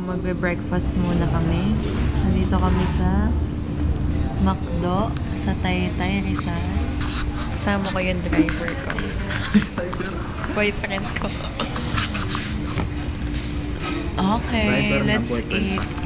magbe-breakfast muna kami. Nandito kami sa McDo sa Taytay Rizal. Kasama ko yung driver ko. Boyfriend ko. Okay, let's eat.